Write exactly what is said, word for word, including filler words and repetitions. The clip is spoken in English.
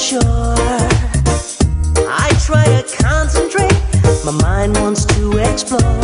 shore. I try to concentrate, my mind wants to explore.